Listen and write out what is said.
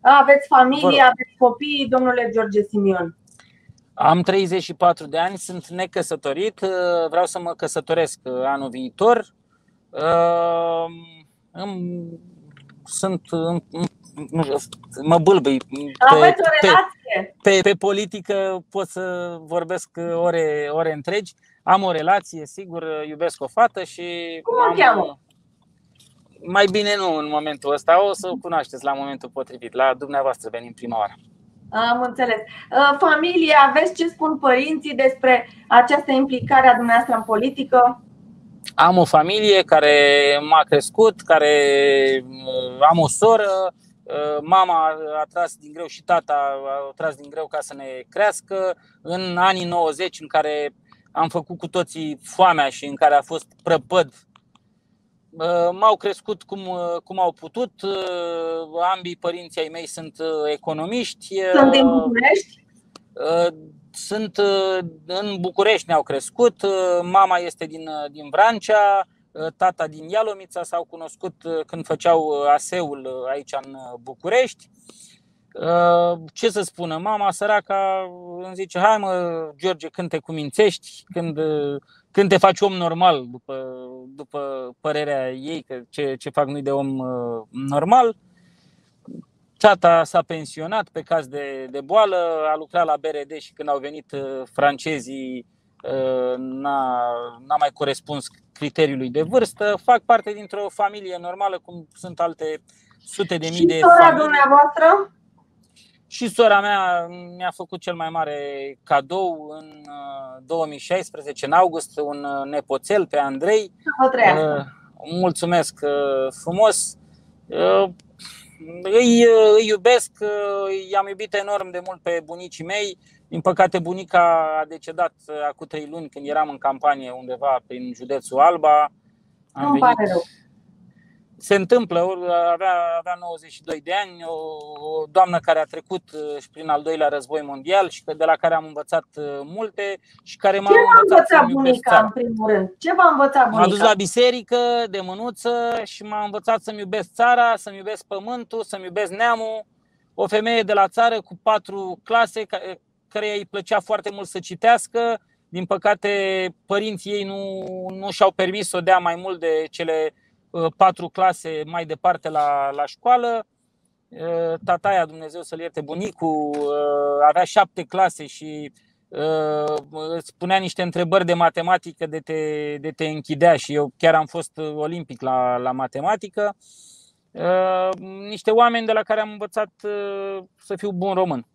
Aveți familie, aveți copii, domnule George Simion? Am 34 de ani, sunt necăsătorit, vreau să mă căsătoresc anul viitor. Mă bâlbâi. Aveți o relație? Pe politică pot să vorbesc ore întregi. Am o relație, sigur, iubesc o fată și... Cum o cheamă? Mai bine nu în momentul ăsta, o să o cunoașteți la momentul potrivit. La dumneavoastră venim prima oară. Am înțeles. Familie, aveți ce spun părinții despre această implicare a dumneavoastră în politică? Am o familie care m-a crescut, am o soră. Mama a tras din greu și tata a tras din greu ca să ne crească. În anii 90, în care am făcut cu toții foamea și în care a fost prăpăd, m-au crescut cum au putut. Ambii părinții ai mei sunt economiști. Sunt din București? Sunt în București, ne-au crescut. Mama este din Vrancea, tata din Ialomița. S-au cunoscut când făceau ASEul aici în București. Ce să spună, mama săraca îmi zice: hai mă, George, când te cumințești, când te faci om normal, după părerea ei, că ce fac nu-i de om normal. Tata s-a pensionat pe caz de boală, a lucrat la BRD și când au venit francezii n-a mai corespuns criteriului de vârstă. Fac parte dintr-o familie normală, cum sunt alte sute de mii de familii. Și sora dumneavoastră? Și sora mea mi-a făcut cel mai mare cadou în 2016, în august, un nepoțel pe Andrei. Mulțumesc frumos. Îi iubesc, i-am iubit enorm de mult pe bunicii mei. Din păcate, bunica a decedat acum 3 luni, când eram în campanie undeva prin județul Alba. Îmi pare rău. Se întâmplă, avea 92 de ani, o doamnă care a trecut și prin al doilea război mondial și de la care am învățat multe și care m-a învățat să-mi iubesc țara. În primul rând? Ce v-a învățat bunica? M-a dus la biserică de mânuță și m-a învățat să-mi iubesc țara, să-mi iubesc pământul, să-mi iubesc neamul. O femeie de la țară cu 4 clase, căreia îi plăcea foarte mult să citească. Din păcate, părinții ei nu și-au permis să o dea mai mult de cele 4 clase mai departe la școală. Tataia, Dumnezeu să-l ierte, bunicul, avea 7 clase și îți punea niște întrebări de matematică de te închidea și eu chiar am fost olimpic la matematică. Niște oameni de la care am învățat să fiu bun român.